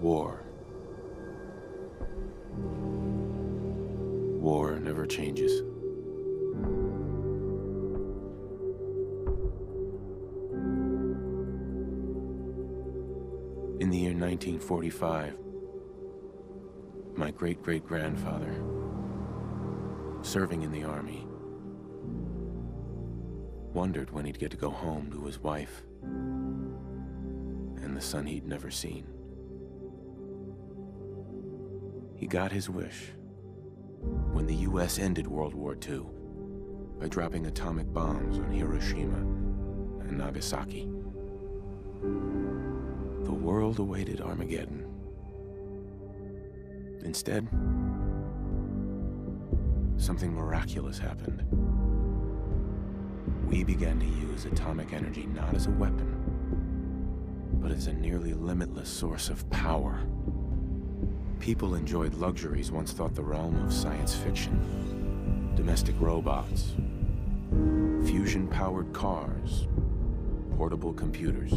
War. War never changes. In the year 1945, my great-great-grandfather, serving in the army, wondered when he'd get to go home to his wife and the son he'd never seen. He got his wish when the US ended World War II by dropping atomic bombs on Hiroshima and Nagasaki. The world awaited Armageddon. Instead, something miraculous happened. We began to use atomic energy not as a weapon, but as a nearly limitless source of power. People enjoyed luxuries once thought the realm of science fiction. Domestic robots, fusion-powered cars, portable computers.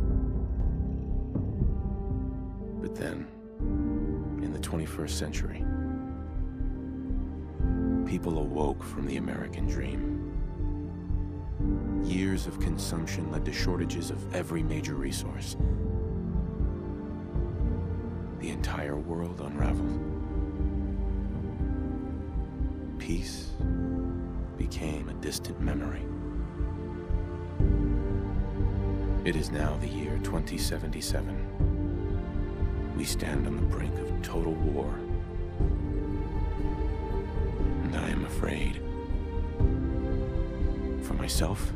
But then, in the 21st century, people awoke from the American dream. Years of consumption led to shortages of every major resource. The entire world unraveled. Peace became a distant memory. It is now the year 2077. We stand on the brink of total war. And I am afraid. For myself,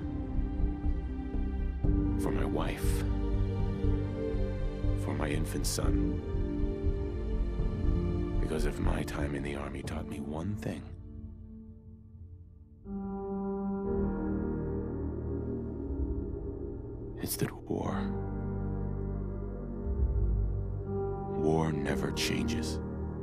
for my wife, for my infant son. Because if my time in the army taught me one thing, it's that war never changes.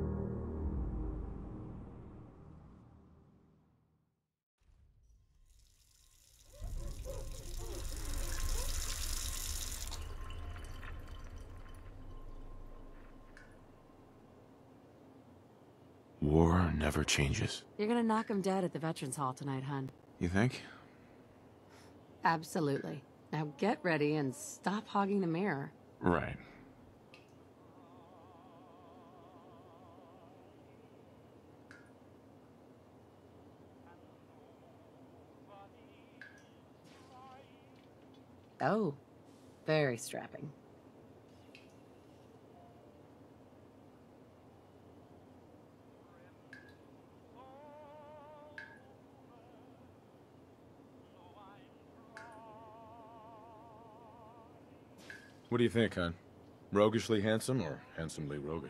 War never changes. You're gonna knock him dead at the Veterans Hall tonight, hun. You think? Absolutely. Now get ready and stop hogging the mirror. Right. Oh, very strapping. What do you think, hon? Roguishly handsome or handsomely roguish?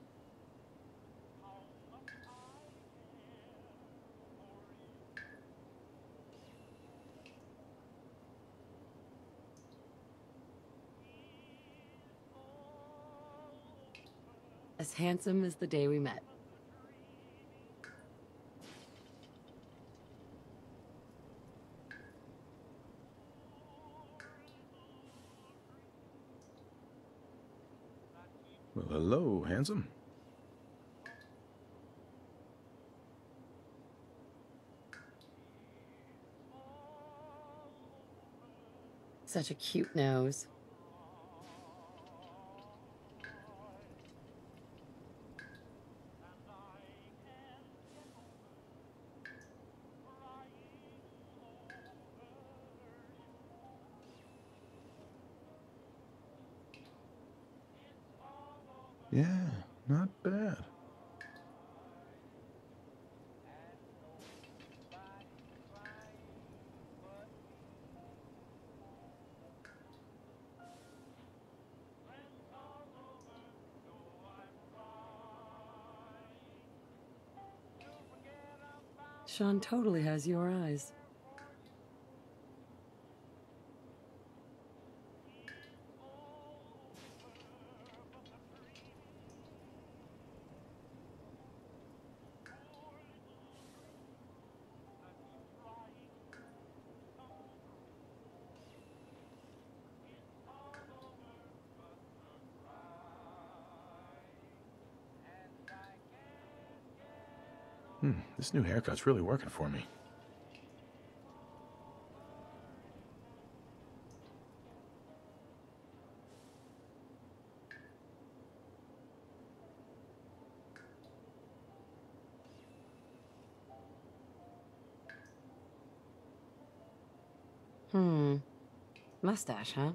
As handsome as the day we met. Well, hello, handsome. Such a cute nose. Yeah, not bad. Sean totally has your eyes. This new haircut's really working for me. Mustache, huh?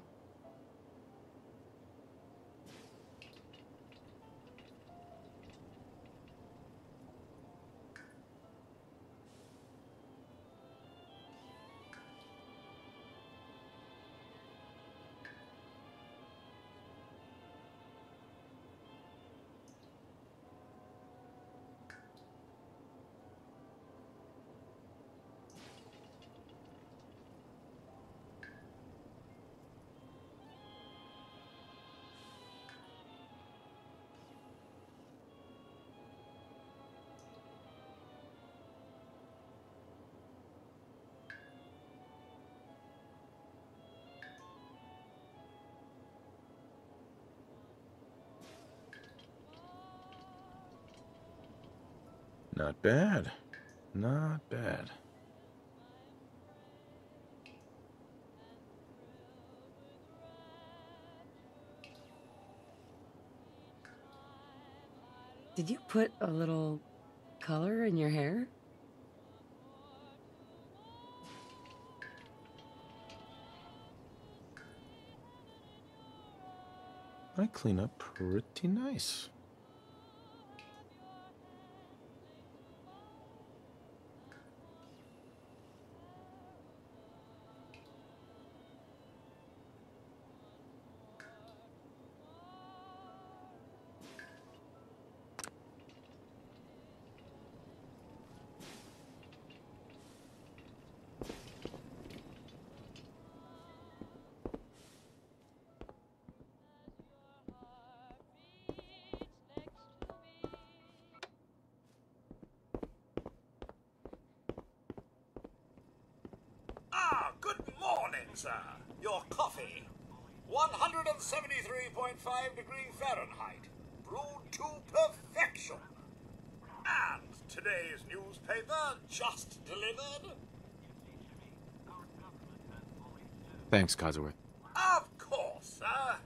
Not bad. Not bad. Did you put a little color in your hair? I clean up pretty nice. Good morning, sir. Your coffee. 173.5 degree Fahrenheit. Brewed to perfection. And today's newspaper just delivered. Thanks, Codsworth. Of course, sir.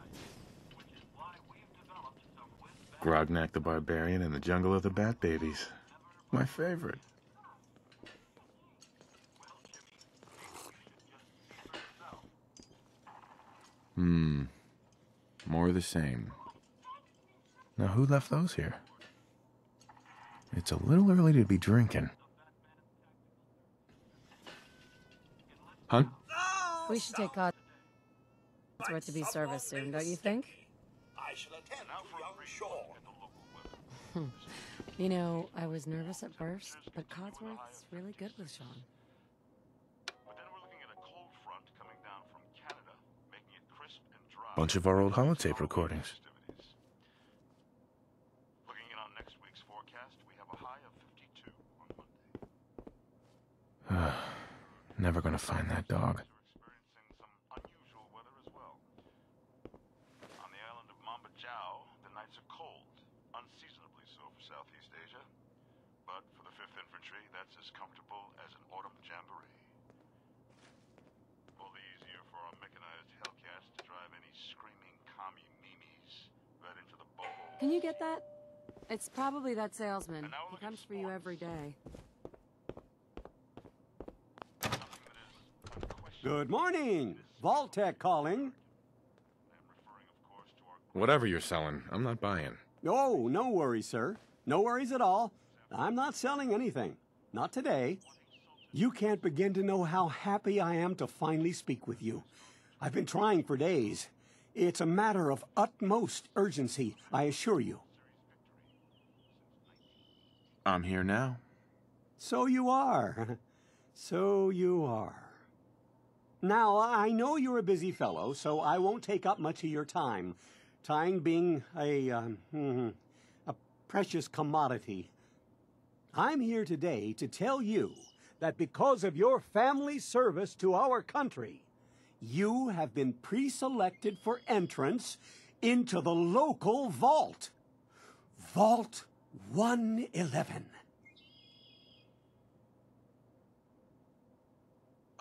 Grognak the Barbarian in the Jungle of the Bat Babies. My favorite. More of the same. Now, who left those here? It's a little early to be drinking. Hun? We should take Codsworth to be serviced soon, don't you think? I shall attend to young Sean. You know, I was nervous at first, but Codsworth's really good with Sean. But then we're looking at a cold front coming down from Canada, making it crisp and dry. Bunch of our old holotape recordings. Looking in on next week's forecast, we have a high of 52 on Monday. Never gonna find that dog. We're experiencing some unusual weather as well. On the island of Mambajau, the nights are cold, unseasonably so for Southeast Asia. But for the 5th Infantry, that's as comfortable as an autumn jamboree. All the easier for our mechanized Hellcats to drive any screaming commie memes right into the bowl. Can you get that? It's probably that salesman. He comes for you every day. Good morning. Vault-Tec calling. Whatever you're selling, I'm not buying. Oh, no worries, sir. No worries at all. I'm not selling anything. Not today. You can't begin to know how happy I am to finally speak with you. I've been trying for days. It's a matter of utmost urgency, I assure you. I'm here now. So you are. So you are. Now, I know you're a busy fellow, so I won't take up much of your time. Time being a precious commodity. I'm here today to tell you that because of your family service to our country, you have been pre-selected for entrance into the local vault. Vault 111.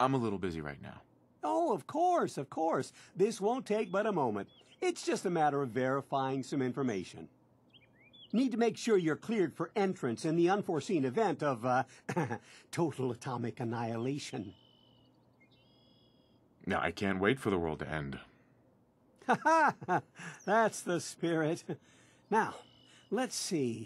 I'm a little busy right now. Oh, of course, of course. This won't take but a moment. It's just a matter of verifying some information. Need to make sure you're cleared for entrance in the unforeseen event of, total atomic annihilation. No, I can't wait for the world to end. Ha ha! That's the spirit. Now, let's see.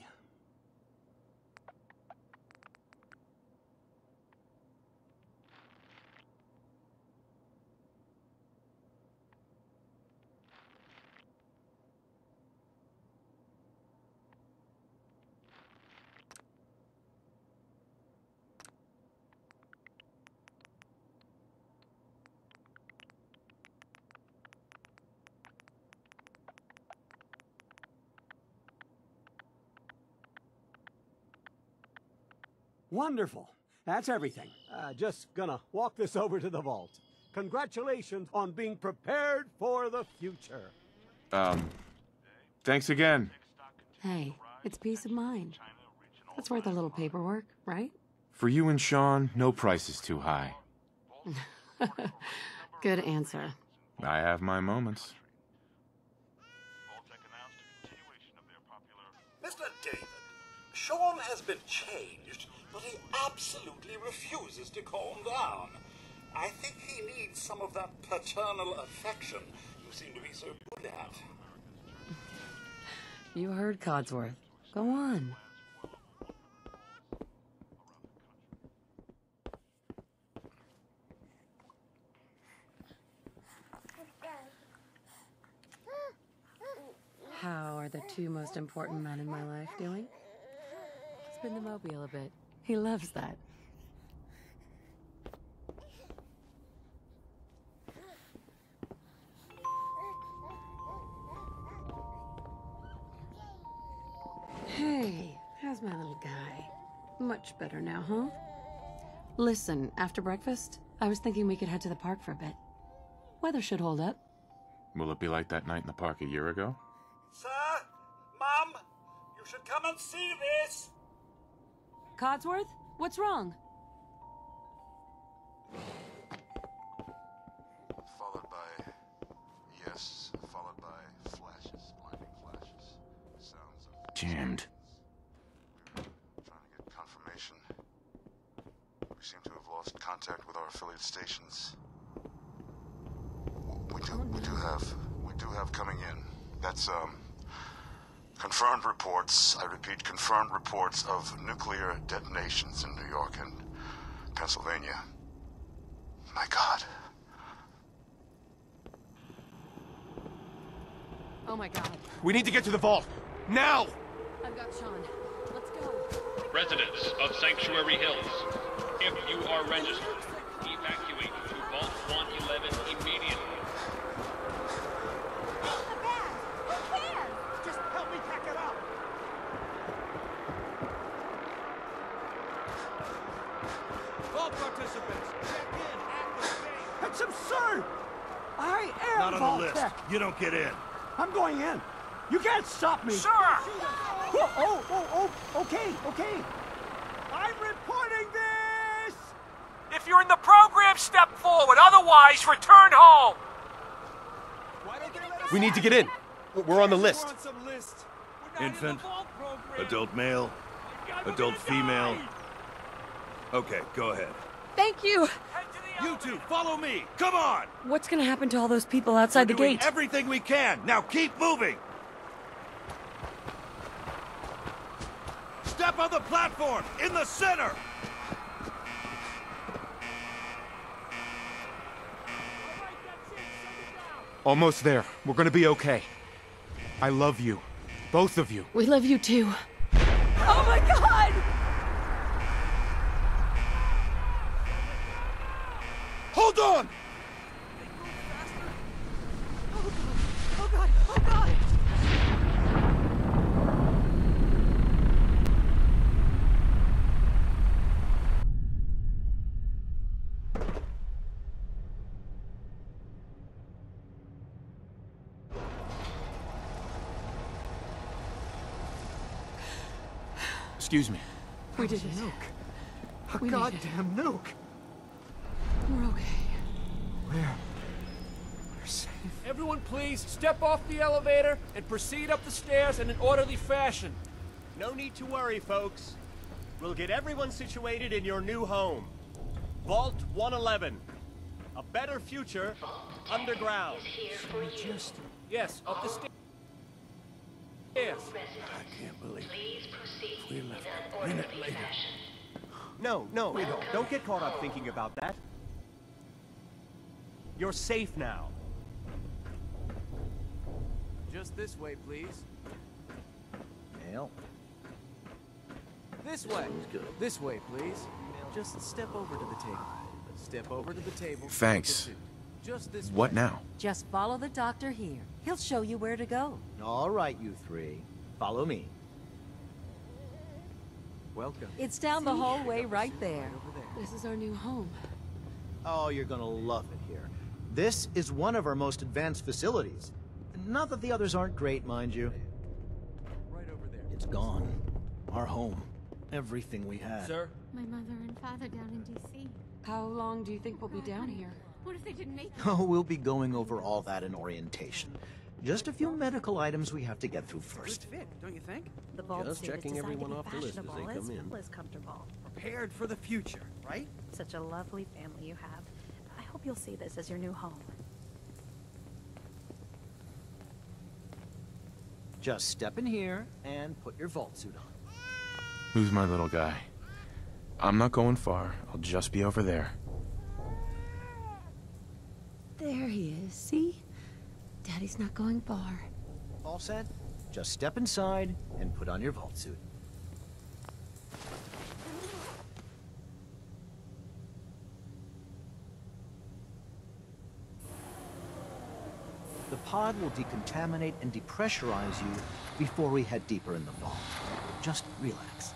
Wonderful. That's everything. Just gonna walk this over to the vault. Congratulations on being prepared for the future. Thanks again. Hey, it's peace of mind. That's worth a little paperwork, right? For you and Sean, no price is too high. Good answer. I have my moments. Mr. David, Sean has been changed, but he absolutely refuses to calm down. I think he needs some of that paternal affection you seem to be so good at. You heard Codsworth. Go on. How are the two most important men in my life doing? Spin the mobile a bit. He loves that. Hey, how's my little guy? Much better now, huh? Listen, after breakfast, I was thinking we could head to the park for a bit. Weather should hold up. Will it be like that night in the park a year ago? Sir? Mum? You should come and see this! Codsworth? What's wrong? Followed by yes, followed by flashes, blinding flashes, sounds of Jammed. We were trying to get confirmation. We seem to have lost contact with our affiliate stations. We do have coming in. That's confirmed reports. I repeat, confirmed reports of nuclear detonations in New York and Pennsylvania. My God. Oh my god. We need to get to the vault. Now! I've got Sean. Let's go. Residents of Sanctuary Hills, if you are registered, evacuate to Vault 111 immediately. Just help me pack it up! All participants, check in at the gate. That's absurd! I am Not on Vault the list. Tech. You don't get in. I'm going in. You can't stop me. Sir! Okay. I'm reporting this! If you're in the program, step forward. Otherwise, return home. We need to get in. We're on the list. Infant, adult male, adult female. Okay, go ahead. Thank you. You two, follow me. Come on. What's gonna happen to all those people outside the We're doing gate? everything we can. Now keep moving. Step on the platform in the center. Almost there. We're gonna be okay. I love you. Both of you. We love you too. Oh my god! Hold on! Oh god! Oh god! Excuse me. We did it. A We made it. goddamn nuke. We're okay. We're safe. Everyone please, step off the elevator and proceed up the stairs in an orderly fashion. No need to worry, folks. We'll get everyone situated in your new home. Vault 111. A better future underground. Yes, up the stairs. I can't believe it. We left a minute later. No, don't get caught up thinking about that. You're safe now. Just this way, please. Mail. This way. This way, please. Just step over to the table. Step over to the table. Thanks. Just this What way. now? Just follow the doctor here. He'll show you where to go. All right, you three. Follow me. Welcome. It's down the hallway right there. This is our new home. Oh, you're gonna love it here. This is one of our most advanced facilities. Not that the others aren't great, mind you. Right over there. It's gone. Our home. Everything we had. Sir? My mother and father down in D.C. How long do you think we'll be down here? What if they didn't make it? Oh, we'll be going over all that in orientation. Just a few medical items we have to get through first. Good fit, don't you think? The bald Just suit is checking designed everyone to be off the list as they fashionable come in. well as comfortable. Prepared for the future, right? Such a lovely family you have. I hope you'll see this as your new home. Just step in here and put your vault suit on. Who's my little guy? I'm not going far. I'll just be over there. There he is, see? Daddy's not going far. All set? Just step inside and put on your vault suit. The pod will decontaminate and depressurize you before we head deeper in the vault. Just relax.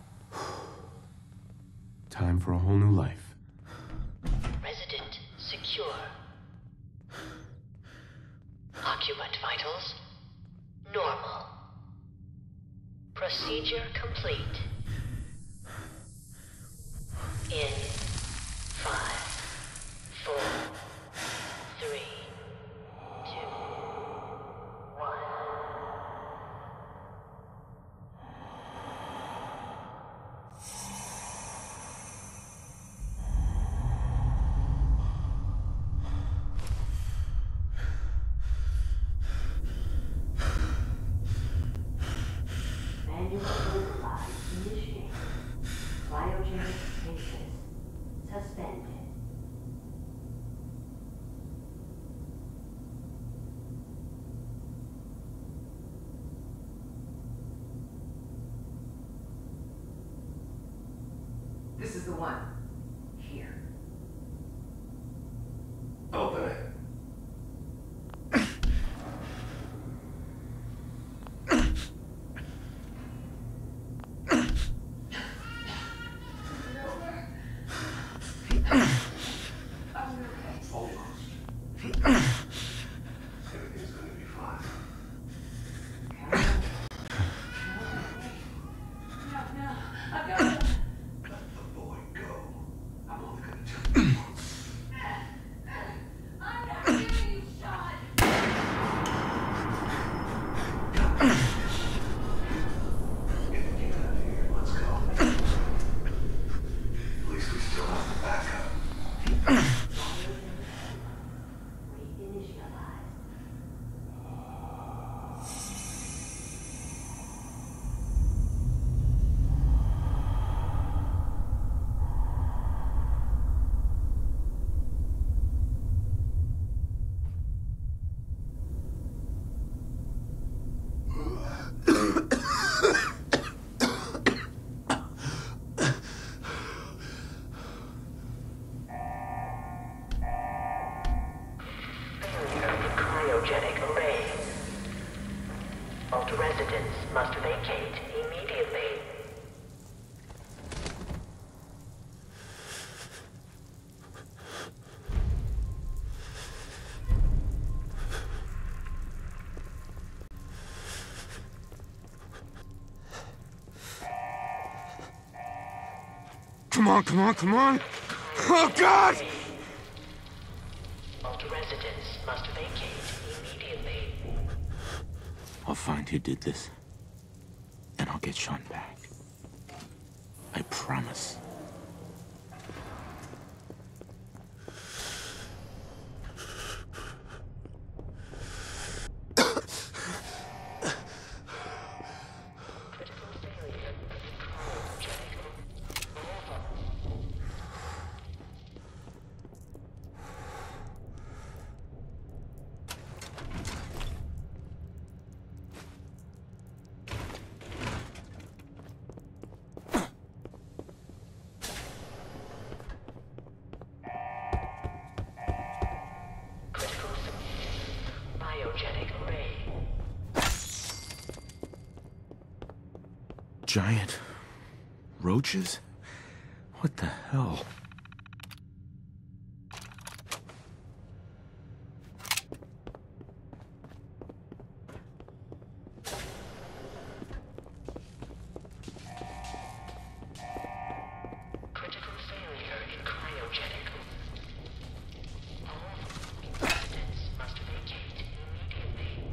Time for a whole new life. Resident secure. Occupant vitals normal. Procedure complete. In 5, 4, 3, 2, 1. Manual override initiated. Cryogenic stasis suspended. This is the one. Here. Open it. Everything's gonna be fine. Let the boy go. I'm only gonna tell you once. I'm not giving you shot. Get out of here. Let's go. At least we still have the backup. Cryogenic array. Vault residents must vacate immediately. Come on, come on, come on! Oh, God! Vault residents must vacate immediately. I'll find who did this, and I'll get Sean back. I promise. Giant roaches? What the hell? Critical failure in cryogenic. All residents must vacate immediately.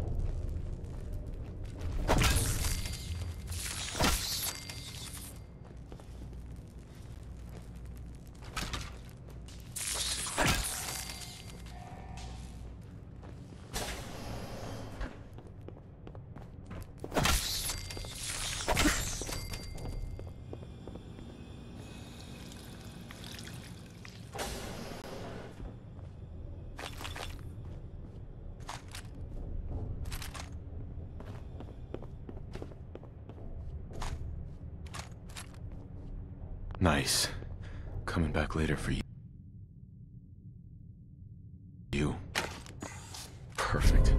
Nice. Coming back later for you. Perfect.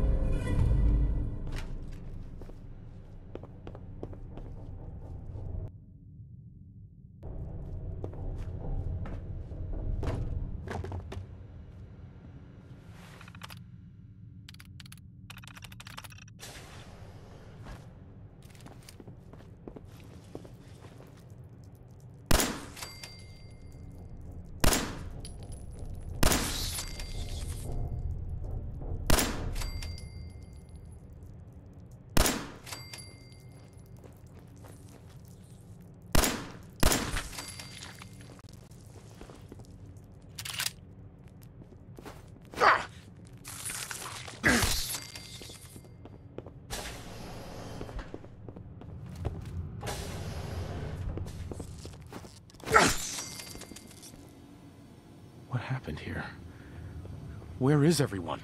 What happened here? Where is everyone?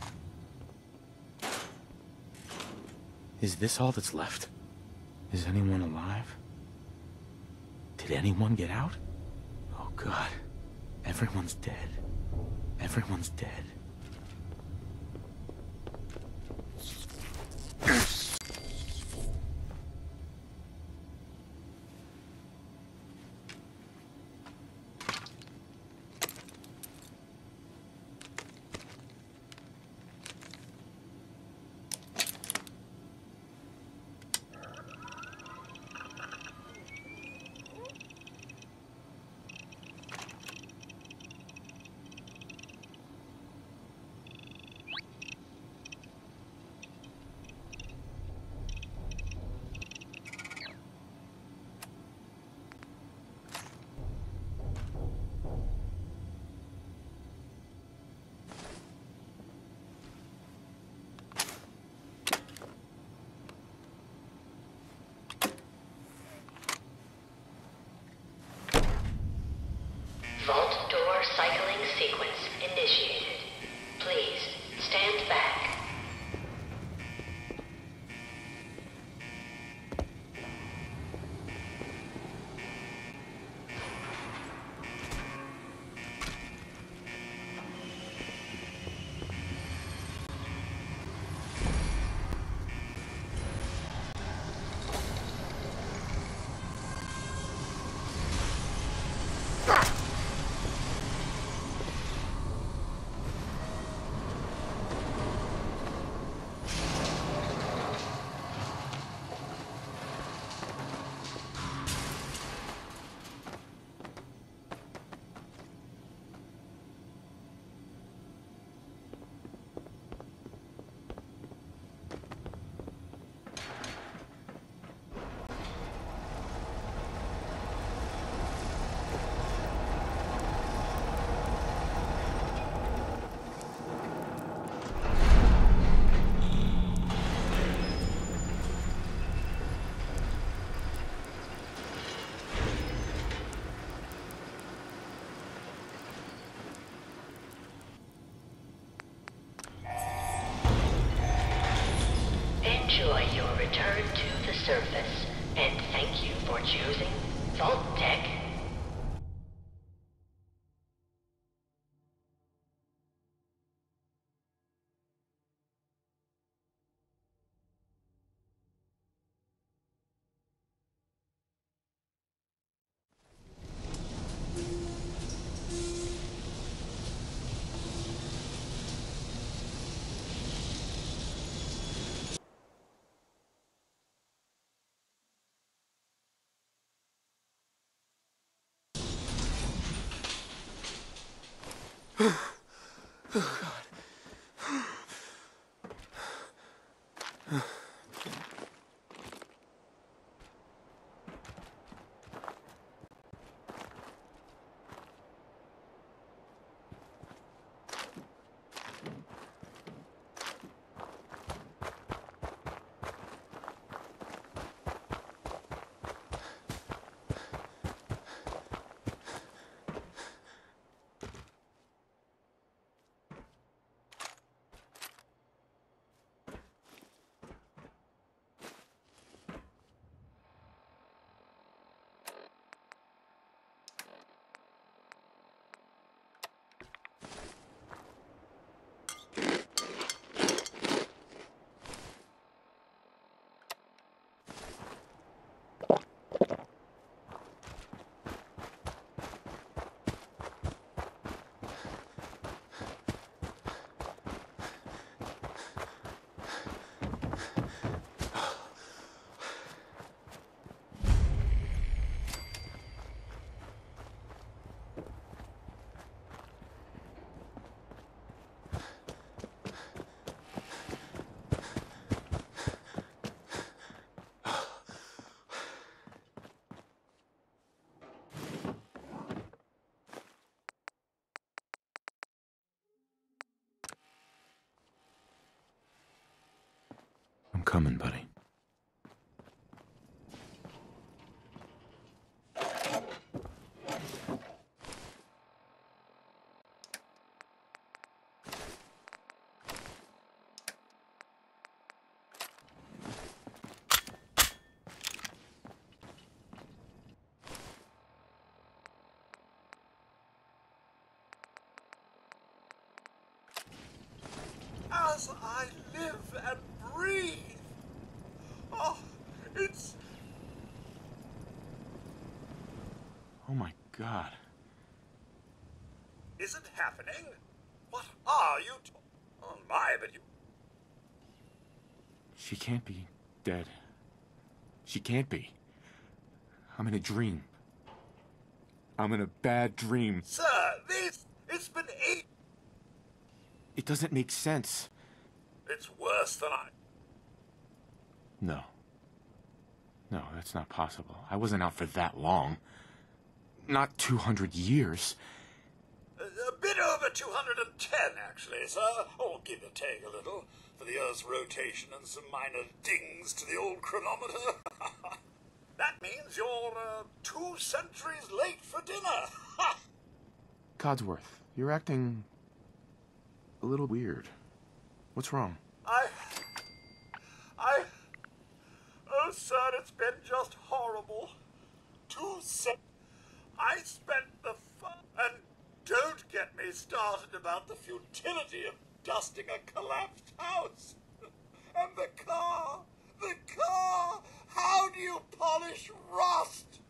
Is this all that's left? Is anyone alive? Did anyone get out? Oh God. Everyone's dead. Everyone's dead. Vault door cycling sequence initiated. Please stand back. enjoy your return to the surface, and thank you for choosing Vault Tech. I'm coming, buddy. As I live and breathe. Oh, it's... Oh my God. Is it happening? What are you... Oh my, but you... She can't be dead. She can't be. I'm in a dream. I'm in a bad dream. Sir, it's been 8... It doesn't make sense. It's worse than I... No. No, that's not possible. I wasn't out for that long. Not 200 years. A bit over 210, actually, sir. Or give or take a little, for the Earth's rotation and some minor dings to the old chronometer. That means you're 2 centuries late for dinner. Codsworth, you're acting a little weird. What's wrong? Oh, sir, it's been just horrible. 2 cents. I spent the fun. And don't get me started about the futility of dusting a collapsed house. And the car. The car. How do you polish rust?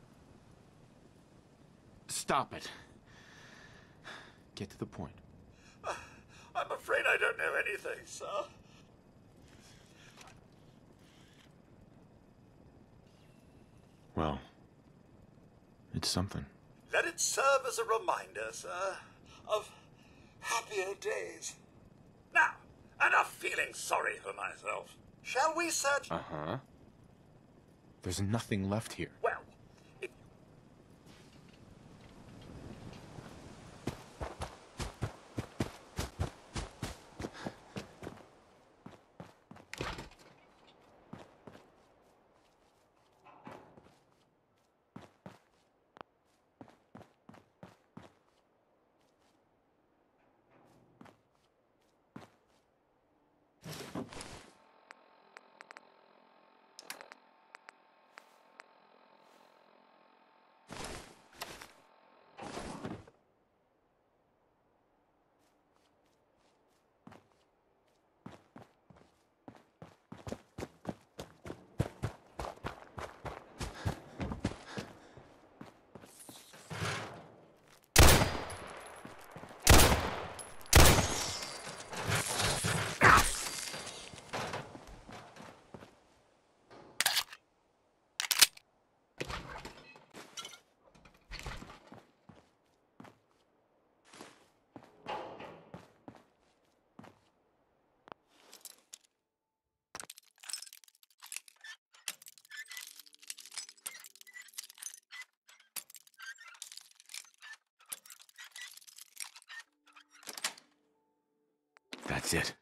Stop it. Get to the point. I'm afraid I don't know anything, sir. Well, it's something. Let it serve as a reminder, sir, of happier days. Now, enough feeling sorry for myself. Shall we search? Uh-huh. There's nothing left here. Well, That's it.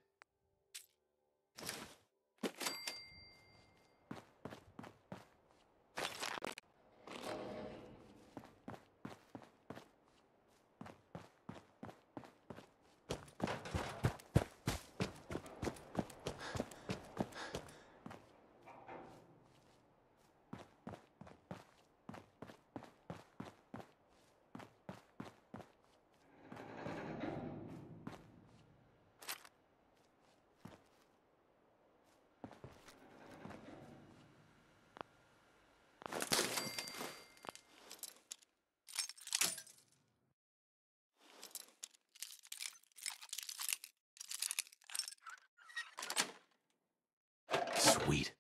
Sweet.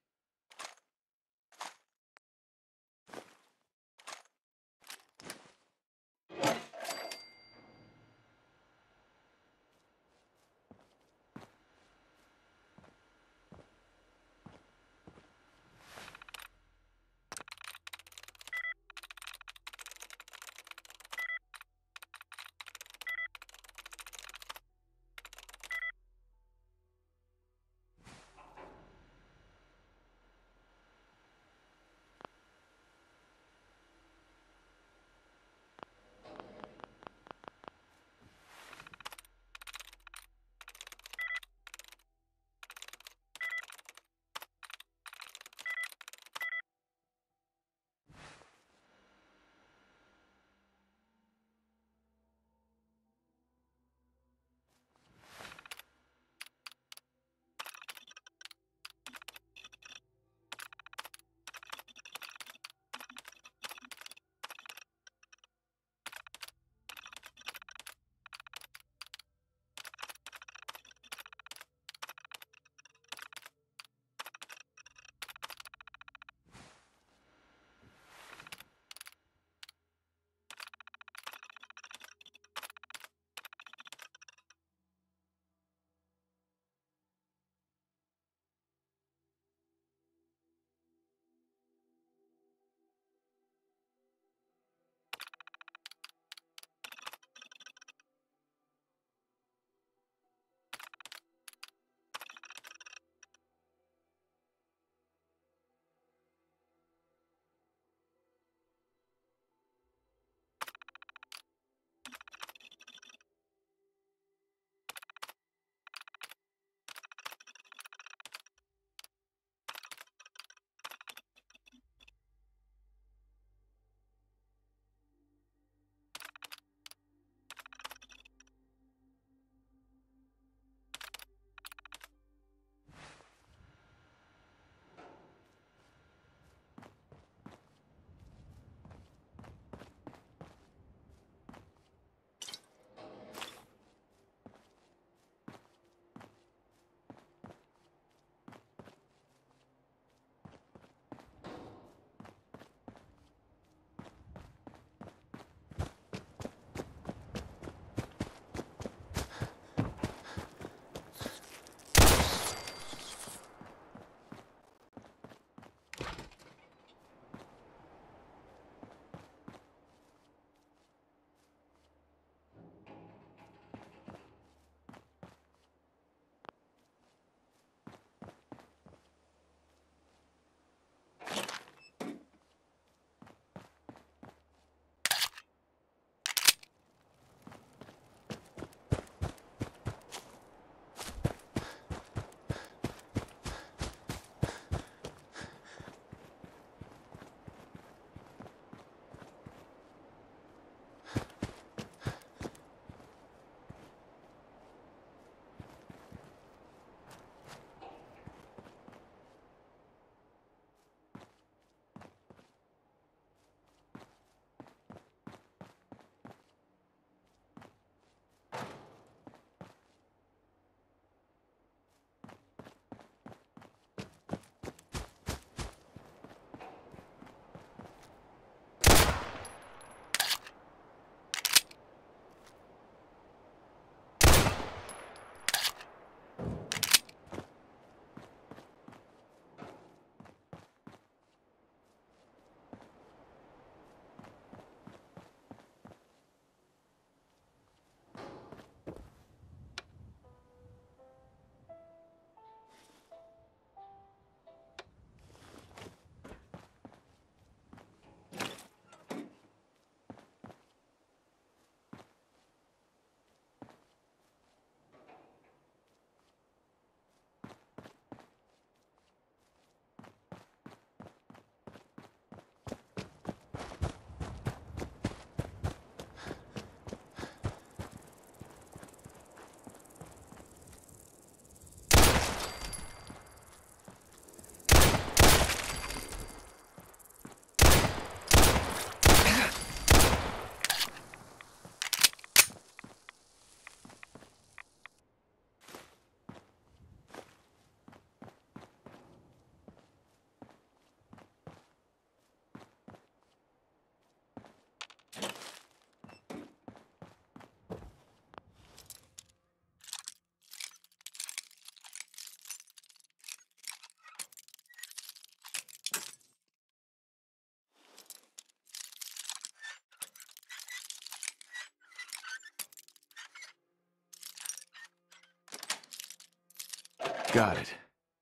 Got it.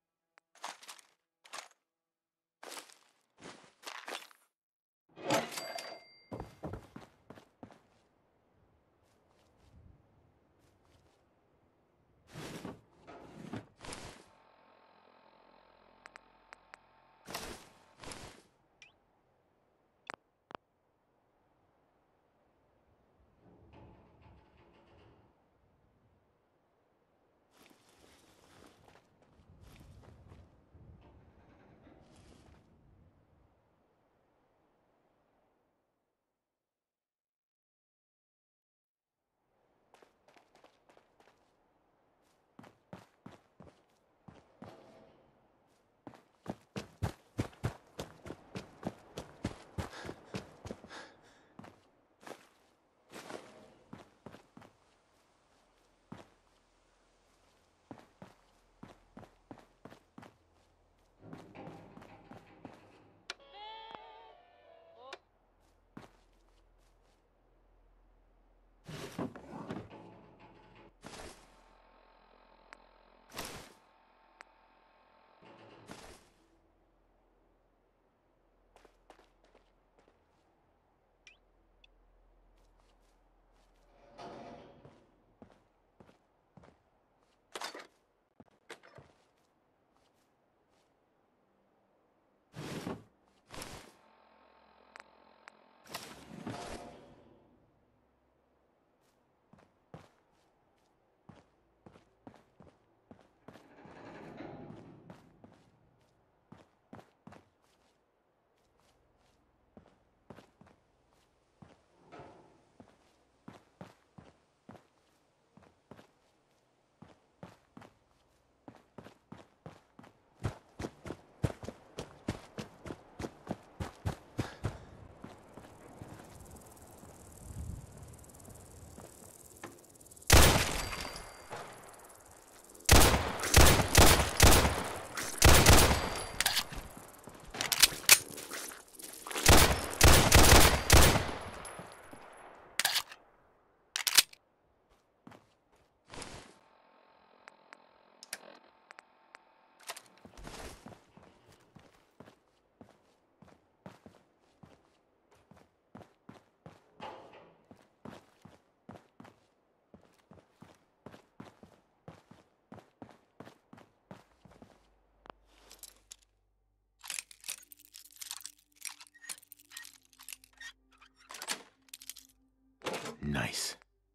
Nice.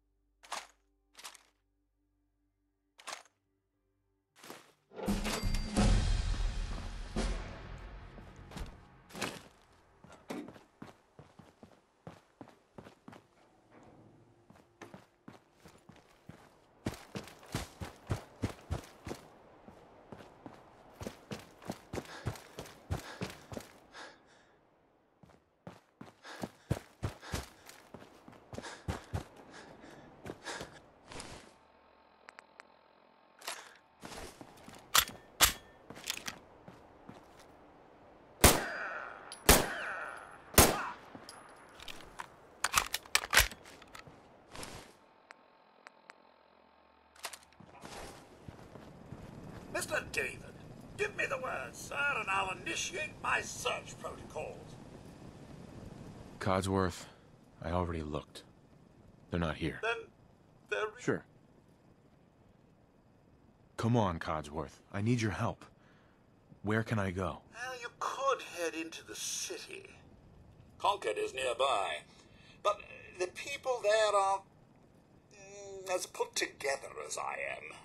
Mr. David, give me the word, sir, and I'll initiate my search protocols. Codsworth, I already looked. They're not here. Then they're... Sure. Come on, Codsworth. I need your help. Where can I go? Well, you could head into the city. Concord is nearby. But the people there are as put together as I am.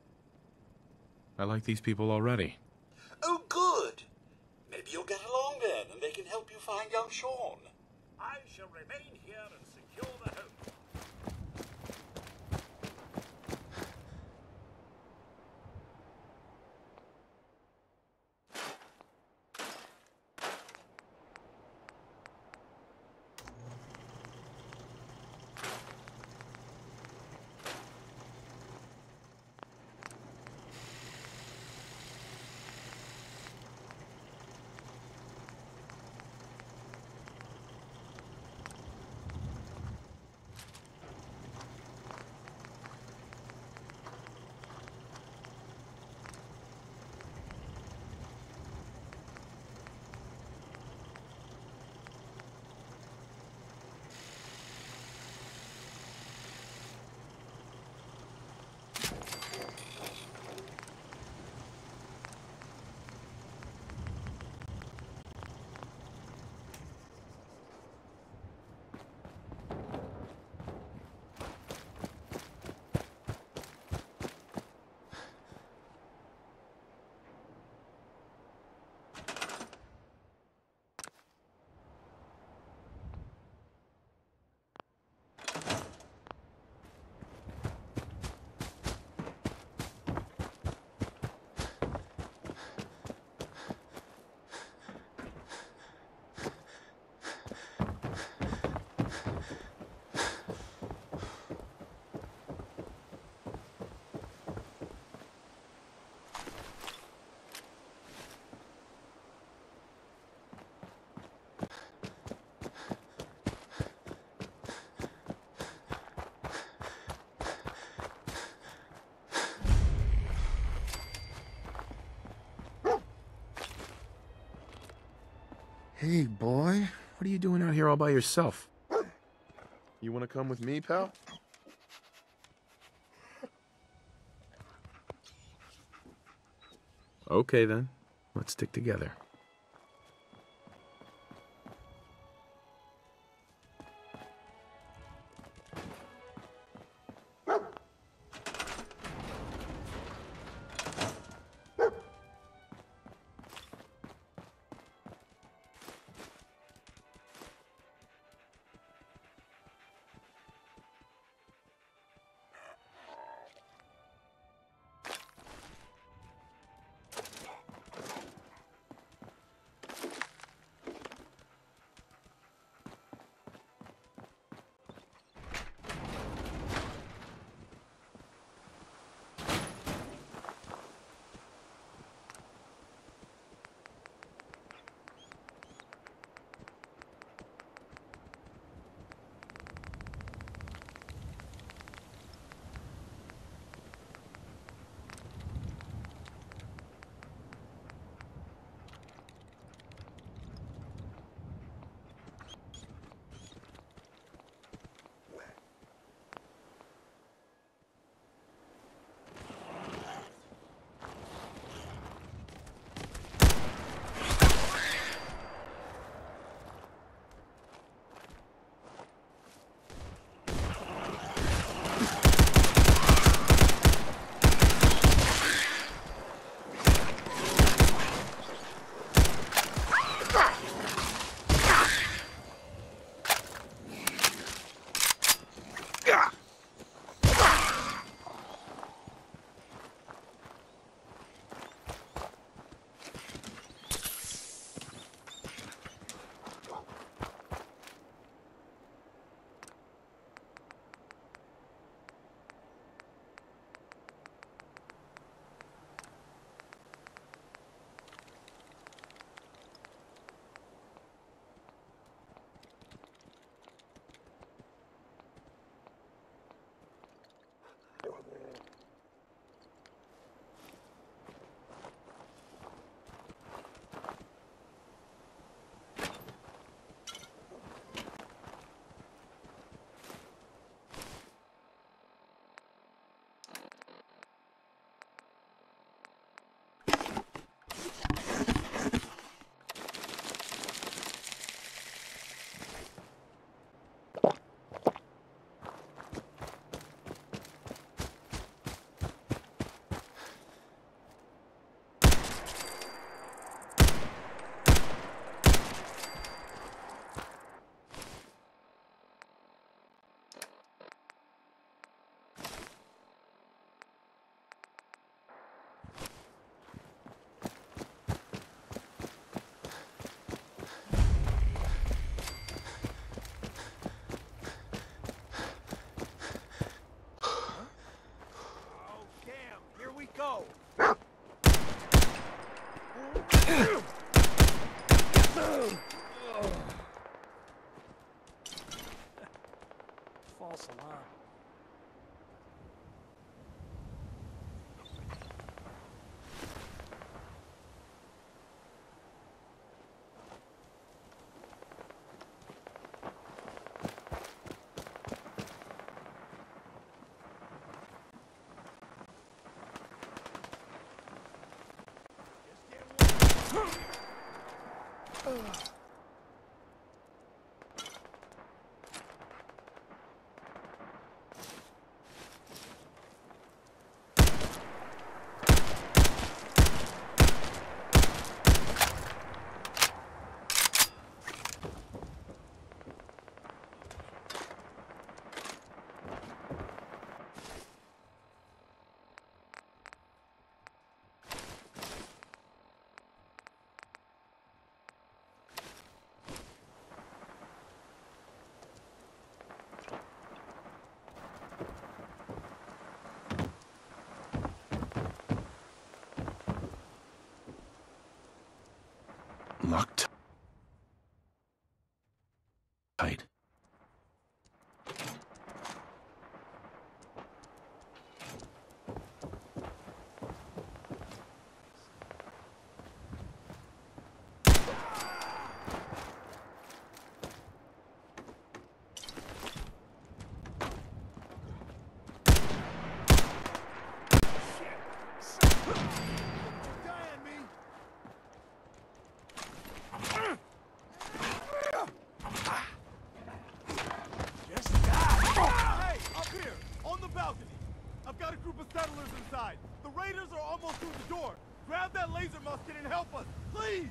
I like these people already. Oh, good. Maybe you'll get along then, and they can help you find young Sean. I shall remain here and secure the home. Hey, boy. What are you doing out here all by yourself? You want to come with me, pal? Okay, then. Let's stick together. Go! False alarm. Locked tight. Raiders are almost through the door. Grab that laser musket and help us, please!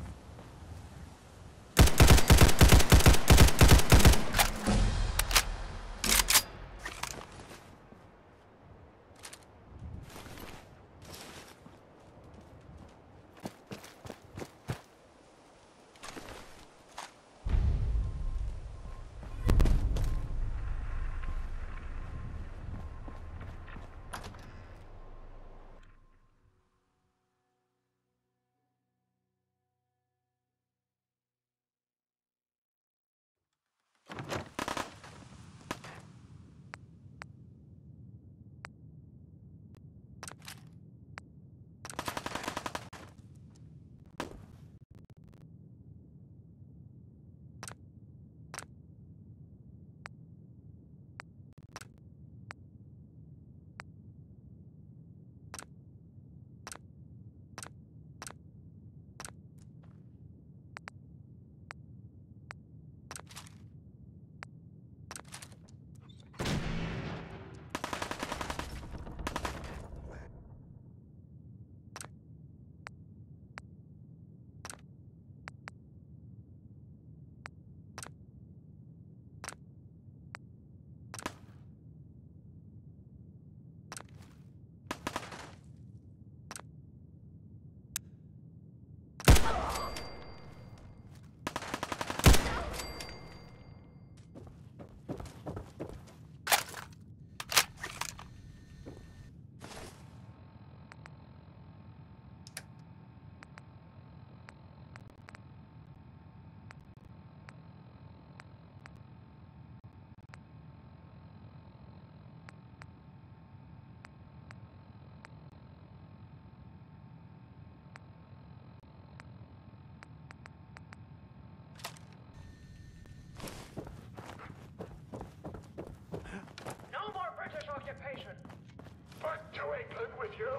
But to England with you.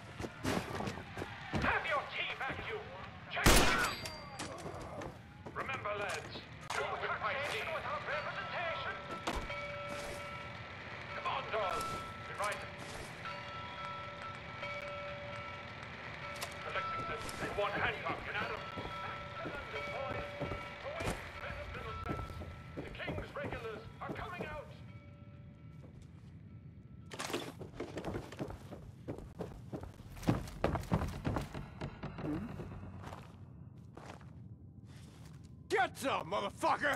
Have your tea back, you Chinese! Remember, lads, you taxation without representation. Come on, dolls. Be right. Lexington, they want Hancock and Adam. Back to London, boys. Away, men of Middlesex. The King's regulars are coming out. Get some, motherfucker!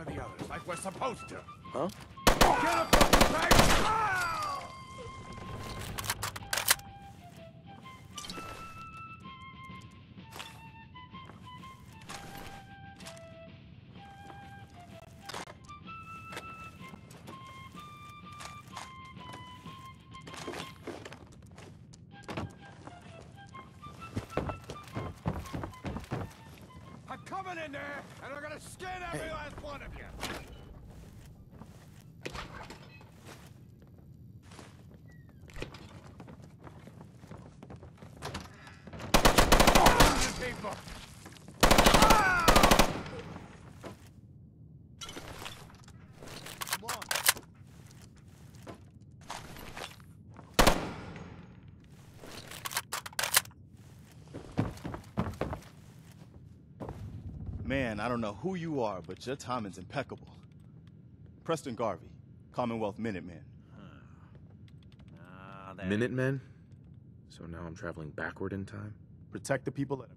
for the others, like we're supposed to. Huh? Get up off the back! Ah! I'm coming in there, and I'm gonna skin every last one of you! People! Come on. Man, I don't know who you are, but your timing's impeccable. Preston Garvey, Commonwealth Minutemen. Minutemen? So now I'm traveling backward in time? Protect the people that...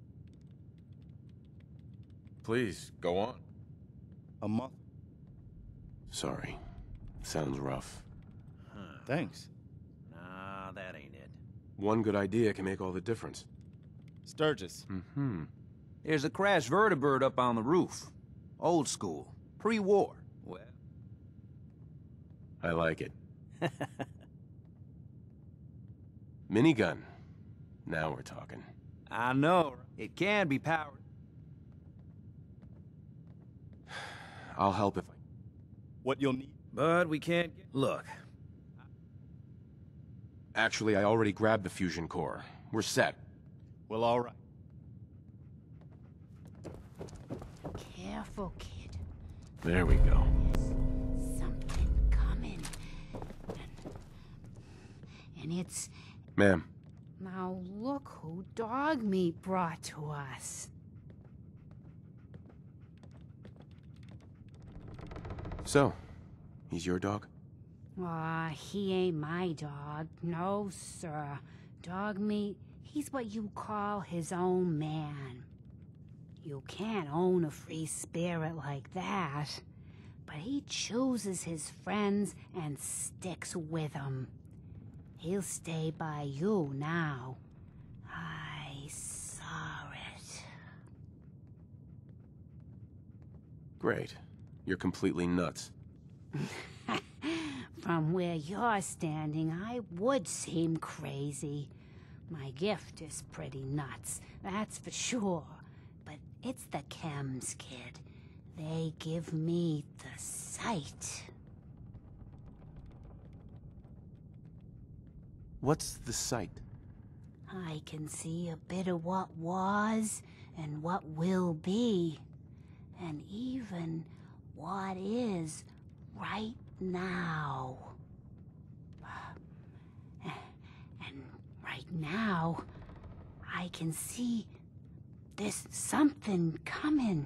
Please, go on. A month. Sorry. Sounds rough. Thanks. Nah, that ain't it. One good idea can make all the difference. Sturgis. Mm-hmm. There's a crashed vertibird up on the roof. Old school. Pre-war. Well... I like it. Minigun. Now we're talking. I know. It can be powered. I'll help if I... What you'll need. But we can't get... Look. Actually, I already grabbed the fusion core. We're set. Well, all right. Careful, kid. There we go. There's something coming. And it's... Ma'am. Now look who dog meat brought to us. So, he's your dog? Aw, he ain't my dog. No, sir. Dog meat, he's what you call his own man. You can't own a free spirit like that. But he chooses his friends and sticks with them. He'll stay by you now. I saw it. Great. You're completely nuts. From where you're standing, I would seem crazy. My gift is pretty nuts, that's for sure. But it's the chems, kid. They give me the sight. What's the sight? I can see a bit of what was and what will be. And even what is right now. And right now, I can see there's something coming.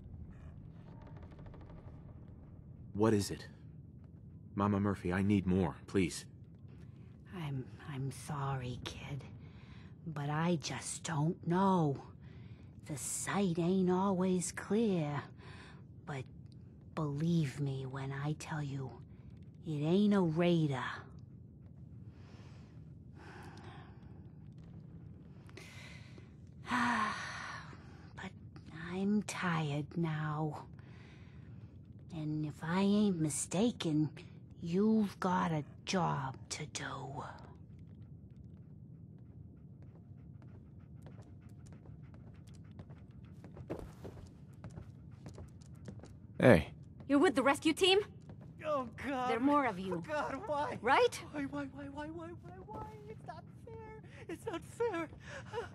What is it? Mama Murphy, I need more, please. I'm sorry, kid, but I just don't know. The sight ain't always clear, but believe me when I tell you, it ain't a raider. But I'm tired now. And if I ain't mistaken, you've got a job to do. Hey. You're with the rescue team? Oh, God. There are more of you. Oh, God, why? Right? Why? It's not fair. It's not fair.